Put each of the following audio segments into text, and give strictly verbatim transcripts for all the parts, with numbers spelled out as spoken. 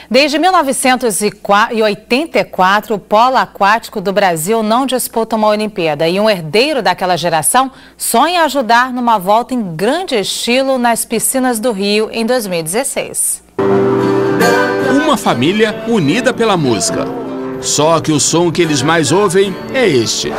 Desde mil novecentos e oitenta e quatro, o polo aquático do Brasil não disputa uma Olimpíada e um herdeiro daquela geração sonha ajudar numa volta em grande estilo nas piscinas do Rio em dois mil e dezesseis. Uma família unida pela música. Só que o som que eles mais ouvem é este.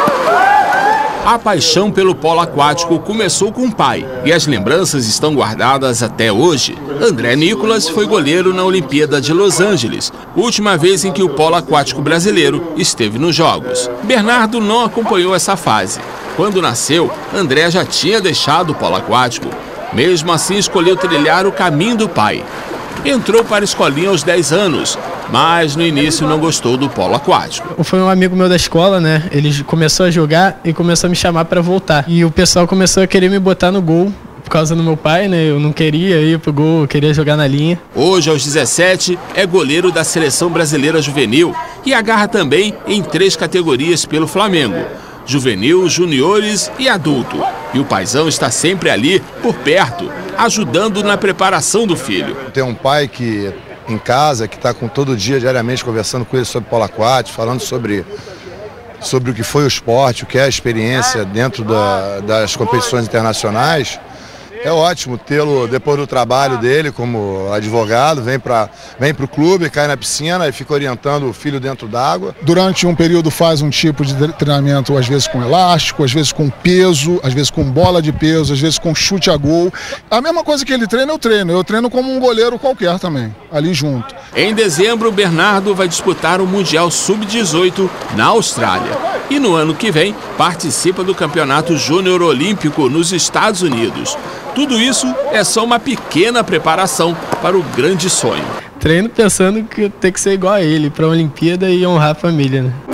A paixão pelo polo aquático começou com o pai e as lembranças estão guardadas até hoje. André Nicolas foi goleiro na Olimpíada de Los Angeles, última vez em que o polo aquático brasileiro esteve nos Jogos. Bernardo não acompanhou essa fase. Quando nasceu, André já tinha deixado o polo aquático. Mesmo assim, escolheu trilhar o caminho do pai. Entrou para a escolinha aos dez anos, mas no início não gostou do polo aquático. Foi um amigo meu da escola, né? Ele começou a jogar e começou a me chamar para voltar. E o pessoal começou a querer me botar no gol por causa do meu pai, né? Eu não queria ir pro gol, eu queria jogar na linha. Hoje, aos dezessete, é goleiro da Seleção Brasileira Juvenil e agarra também em três categorias pelo Flamengo: juvenil, juniores e adulto. E o paizão está sempre ali, por perto, ajudando na preparação do filho. Tem um pai que em casa, que está com todo dia, diariamente, conversando com ele sobre polo aquático, falando sobre, sobre o que foi o esporte, o que é a experiência dentro da, das competições internacionais. É ótimo tê-lo depois do trabalho dele como advogado, vem para vem para o clube, cai na piscina e fica orientando o filho dentro d'água. Durante um período faz um tipo de treinamento, às vezes com elástico, às vezes com peso, às vezes com bola de peso, às vezes com chute a gol. A mesma coisa que ele treina, eu treino. Eu treino como um goleiro qualquer também, ali junto. Em dezembro, Bernardo vai disputar o Mundial sub dezoito na Austrália. E no ano que vem, participa do Campeonato Júnior Olímpico nos Estados Unidos. Tudo isso é só uma pequena preparação para o grande sonho. Treino pensando que eu tenho que ser igual a ele para a Olimpíada e honrar a família, né?